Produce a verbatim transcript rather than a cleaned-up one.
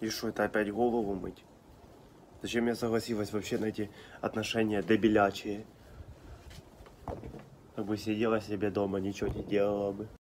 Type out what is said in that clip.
И что, это опять голову мыть? Зачем я согласилась вообще на эти отношения дебилячие? Как бы сидела себе дома, ничего не делала бы.